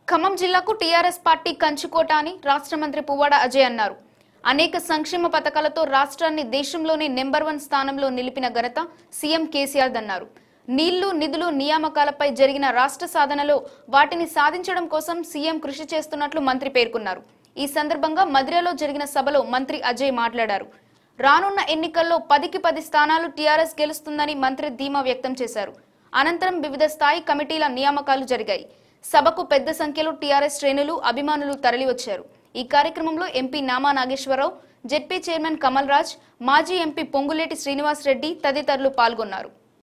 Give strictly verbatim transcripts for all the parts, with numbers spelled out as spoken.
ఖమ్మం జిల్లాకు TRS party కంచుకోట అని రాష్ట్ర మంత్రి పువ్వాడ అజయ్ అన్నారు. అనేక సంక్షేమ పథకాలతో రాష్ట్రాన్ని దేశంలోనే నెంబర్ వన్ స్థానంలో నిలిపిన ఘనత సీఎం కేసీఆర్ దన్నారు. నీళ్లు నిధులు నియామకాలపై జరిగిన రాష్ట్ర సాధనలో వాటిని సాధించడం కోసం సీఎం కృషి చేస్తున్నట్లు మంత్రి పేర్కొన్నారు. ఈ సందర్భంగా మదిరలో జరిగిన సభలో మంత్రి అజయ్ మాట్లాడారు. రానున్న ఎన్నికల్లో పదికి పది స్థానాలు టీఆర్ఎస్ గెలుస్తుందని మంత్రి ధీమా వ్యక్తం చేశారు. అనంతరం వివిధ స్థాయి కమిటీల నియామకాలు జరిగాయి. సభకు పెద్ద సంఖ్యలో టీఆర్ఎస్ శ్రేణులు అభిమానులు తరలివచ్చారు. ఈ కార్యక్రమంలో MP Nama Nageswara Rao, ZP chairman Kamal Raj, మాజీ ఎంపీ పొంగులేటి శ్రీనివాస్ రెడ్డి తదితరులు పాల్గొన్నారు.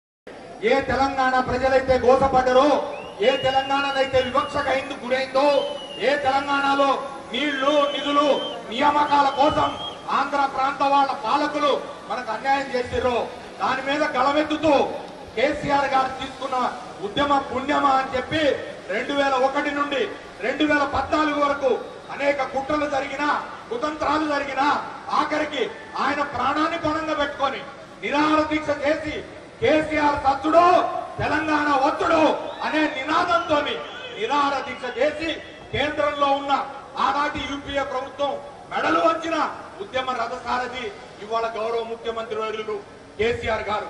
ఏ తెలంగాణ ప్రజలైతే గోసపడ్డారో, ఏ తెలంగాణనైతే వివక్షకు గురైందో, ఏ తెలంగాణలో నీళ్లు నిధులు నియామకాల కోసం ఆంధ్ర ప్రాంత వాళ్ళ పాలకులు మనకు అన్యాయం చేసిరో దాని మీద గళమెత్తుతూ కేసీఆర్ గారు తీసుకున్న ఉద్యమ పుణ్యమా అని చెప్పి రెండు వేల ఒకటి నుండి రెండు వేల పద్నాలుగు వరకు అనేక కుట్రలు జరిగిన కుతంత్రాలు జరిగిన ఆఖరికి ఆయన ప్రాణాన్ని పణంగా పెట్టుకొని నిరాహార దీక్ష చేసి కేసీఆర్ సత్తుడు తెలంగాణ ఒత్తుడు అనే నినాదంతో నిరాహార దీక్ష చేసి కేంద్రంలో ఉన్న ఆనాటి యూపీఏ ప్రభుత్వం మెడలు వంచిన ఉద్యమ రథసారథి ఇవాళ గౌరవ ముఖ్యమంత్రి వర్యులు కేసీఆర్ గారు.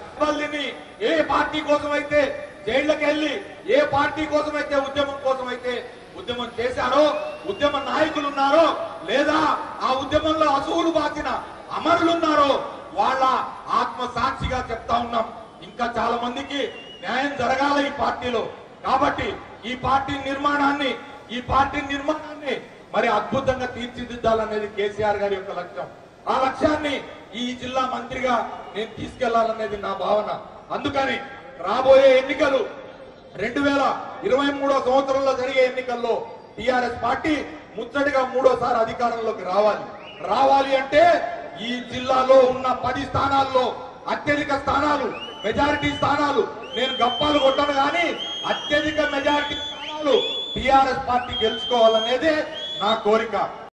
ఏ పార్టీ కోసమైతే జైళ్లకు వెళ్లి, ఏ పార్టీ కోసమైతే ఉద్యమం కోసమైతే ఉద్యమం చేశారో, ఉద్యమ నాయకులు ఉన్నారో, లేదా ఆ ఉద్యమంలో అసూలు బాచిన అమరులున్నారో వాళ్ళ ఆత్మ సాక్షిగా చెప్తా ఉన్నాం. ఇంకా చాలా మందికి న్యాయం జరగాల ఈ పార్టీలో. కాబట్టి ఈ పార్టీ నిర్మాణాన్ని ఈ పార్టీ నిర్మాణాన్ని మరి అద్భుతంగా తీర్చిదిద్దాలనేది కేసీఆర్ గారి యొక్క లక్ష్యం. ఆ లక్ష్యాన్ని ఈ జిల్లా మంత్రిగా నేను తీసుకెళ్లాలనేది నా భావన. అందుకని రాబోయే ఎన్నికలు రెండు వేల ఇరవై మూడో సంవత్సరంలో జరిగే ఎన్నికల్లో టీఆర్ఎస్ పార్టీ ముచ్చటిగా మూడోసారి అధికారంలోకి రావాలి. రావాలి అంటే ఈ జిల్లాలో ఉన్న పది స్థానాల్లో అత్యధిక స్థానాలు, మెజారిటీ స్థానాలు, నేను గప్పాలు కొట్టను కానీ అత్యధిక మెజారిటీ స్థానాలు టీఆర్ఎస్ పార్టీ గెలుచుకోవాలనేదే నా కోరిక.